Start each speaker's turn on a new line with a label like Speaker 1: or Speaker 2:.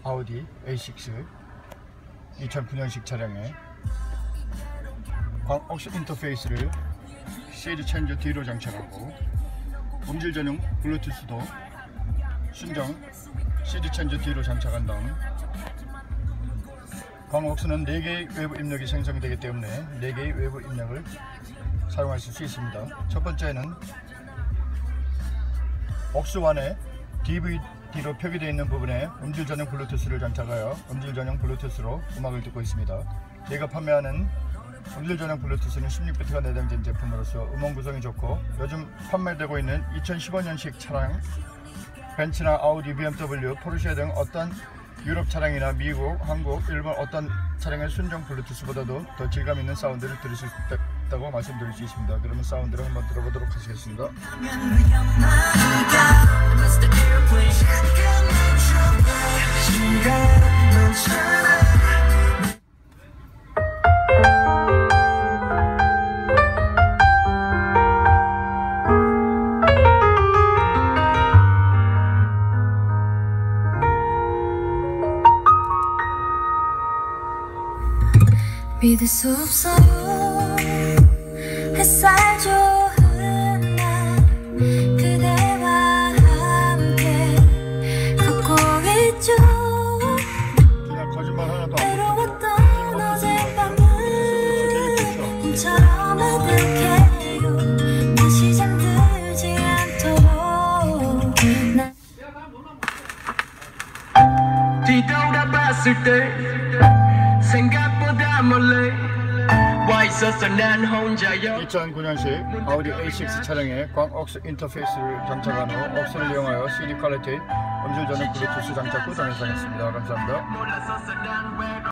Speaker 1: 아우디 A6 2009년식 차량에 광옥수 인터페이스를 CD 체인저 뒤로 장착하고 음질 전용 블루투스도 순정 CD 체인저 뒤로 장착한 다음 광옥수는 4개의 외부 입력이 생성되기 때문에 4개의 외부 입력을 사용하실 수 있습니다. 첫 번째는 억수완에 DVD로 표기되어 있는 부분에 음질 전용 블루투스를 장착하여 음질 전용 블루투스로 음악을 듣고 있습니다. 저희가 판매하는 음질 전용 블루투스는 16비트가 내장된 제품으로서 음원 구성이 좋고 요즘 판매되고 있는 2015년식 차량 벤츠나 아우디, BMW, 포르쉐 등 어떤 유럽 차량이나 미국, 한국, 일본 어떤 차량의 순정 블루투스보다도 더 질감 있는 사운드를 들을 수 있다고 말씀드릴 수 있습니다. 그러면 사운드를 한번 들어보도록 하겠습니다.
Speaker 2: 믿을 수 없어요. 햇살 좋은 날 그대와 함께 걷고 있죠.
Speaker 1: 그냥 거짓말 하나도 안
Speaker 2: 외로웠던 어젯밤은 꿈처럼 아득해요. 다시 잠들지 않도록
Speaker 3: 뒤돌아봤을 때 생각보다 멀리 와 있었어 난 혼자여.
Speaker 1: 2009년식 아우디 A6 차량에 광옥수 인터페이스를 장착한 후 억수를 이용하여 CD 퀄리티 음질 전용 블루투스 장착 후 동영상했습니다. 감사합니다.